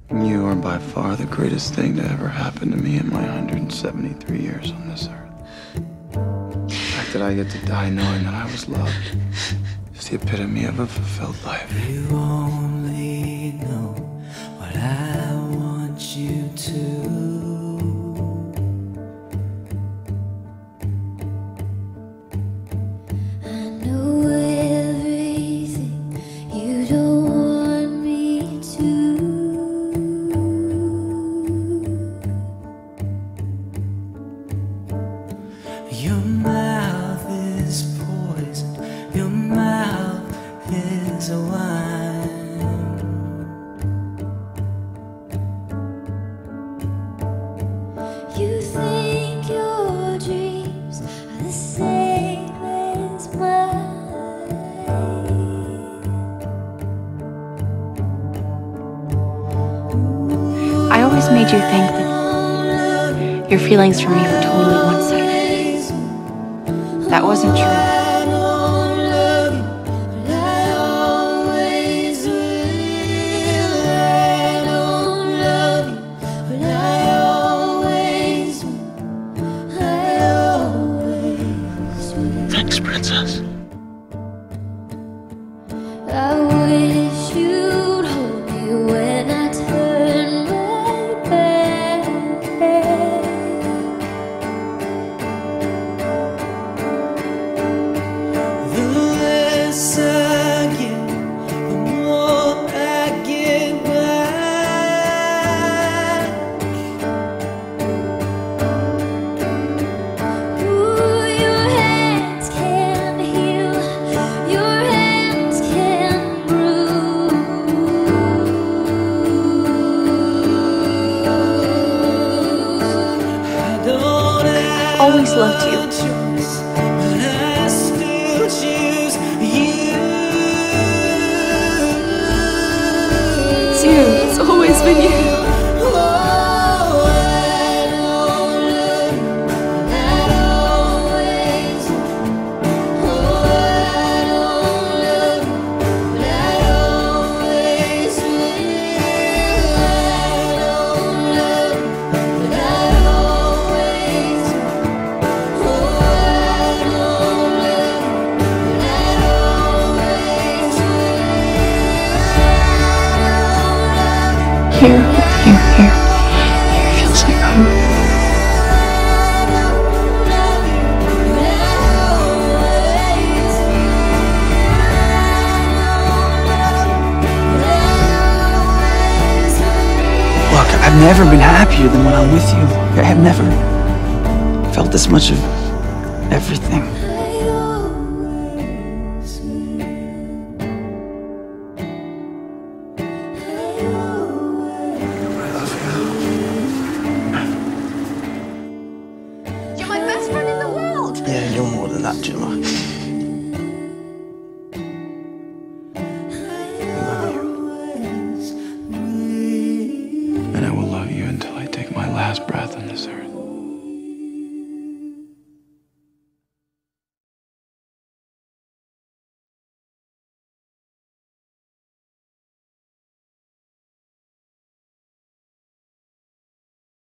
You are by far the greatest thing to ever happen to me in my 173 years on this earth. The fact that I get to die knowing that I was loved is the epitome of a fulfilled life. You only know what I want you to. Your mouth is poison, your mouth is a wine. You think your dreams are the same as mine. I always made you think that your feelings for me were totally one-sided. That wasn't true. Thanks, Princess. I wish you'd hold me when I turn my back. The less I get, the more I get back. Ooh, your hands can heal, your hands can bruise. I don't have Always loved you. a choice, but I still choose you. It's you. It's always been you. Oh, I don't love you, not always. Oh, I don't love you, but I always will. I don't love you, but I always will. Oh, I don't love you, but I always will. Here, here, here. Here feels like home. Look, I've never been happier than when I'm with you. I have never felt this much of everything. You're my best friend in the world. Yeah, you're more than that, Gemma.